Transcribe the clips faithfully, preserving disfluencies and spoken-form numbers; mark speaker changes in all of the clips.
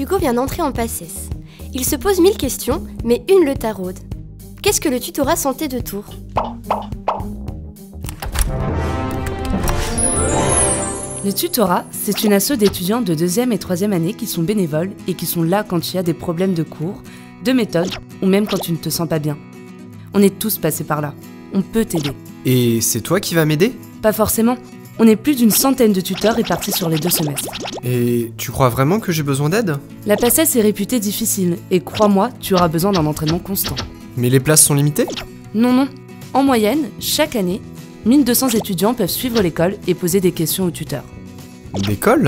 Speaker 1: Hugo vient d'entrer en PACES. Il se pose mille questions, mais une le taraude. Qu'est-ce que le tutorat santé de Tours ?
Speaker 2: Le tutorat, c'est une asso d'étudiants de deuxième et troisième année qui sont bénévoles et qui sont là quand il y a des problèmes de cours, de méthode ou même quand tu ne te sens pas bien. On est tous passés par là. On peut t'aider.
Speaker 3: Et c'est toi qui vas m'aider ?
Speaker 2: Pas forcément. On est plus d'une centaine de tuteurs répartis sur les deux semestres.
Speaker 3: Et tu crois vraiment que j'ai besoin d'aide ?
Speaker 2: La PACES est réputée difficile et crois-moi, tu auras besoin d'un entraînement constant.
Speaker 3: Mais les places sont limitées ?
Speaker 2: Non, non. En moyenne, chaque année, mille deux cents étudiants peuvent suivre l'école et poser des questions aux tuteurs.
Speaker 3: L'école ?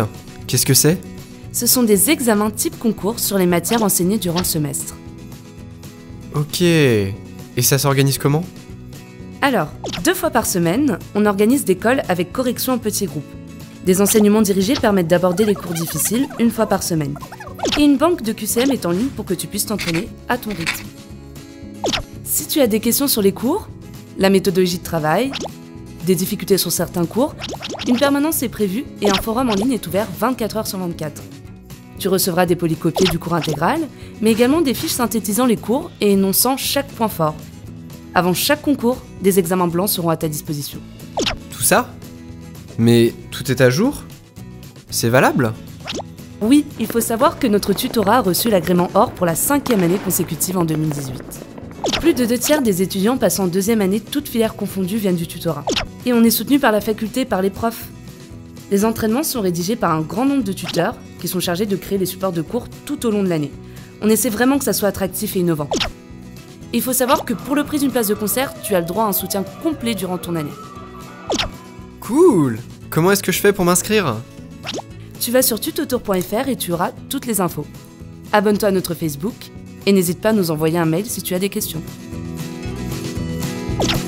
Speaker 3: Qu'est-ce que c'est ?
Speaker 2: Ce sont des examens type concours sur les matières enseignées durant le semestre.
Speaker 3: Ok. Et ça s'organise comment ?
Speaker 2: Alors, deux fois par semaine, on organise des calls avec correction en petits groupes. Des enseignements dirigés permettent d'aborder les cours difficiles une fois par semaine. Et une banque de Q C M est en ligne pour que tu puisses t'entraîner à ton rythme. Si tu as des questions sur les cours, la méthodologie de travail, des difficultés sur certains cours, une permanence est prévue et un forum en ligne est ouvert vingt-quatre heures sur vingt-quatre. Tu recevras des polycopiés du cours intégral, mais également des fiches synthétisant les cours et énonçant chaque point fort. Avant chaque concours, des examens blancs seront à ta disposition.
Speaker 3: Tout ça ? Mais tout est à jour ? C'est valable ?
Speaker 2: Oui, il faut savoir que notre tutorat a reçu l'agrément or pour la cinquième année consécutive en deux mille dix-huit. Plus de deux tiers des étudiants passant en deuxième année, toutes filières confondues, viennent du tutorat. Et on est soutenu par la faculté et par les profs. Les entraînements sont rédigés par un grand nombre de tuteurs qui sont chargés de créer les supports de cours tout au long de l'année. On essaie vraiment que ça soit attractif et innovant. Et il faut savoir que pour le prix d'une place de concert, tu as le droit à un soutien complet durant ton année.
Speaker 3: Cool ! Comment est-ce que je fais pour m'inscrire ?
Speaker 2: Tu vas sur tutotour point f r et tu auras toutes les infos. Abonne-toi à notre Facebook et n'hésite pas à nous envoyer un mail si tu as des questions.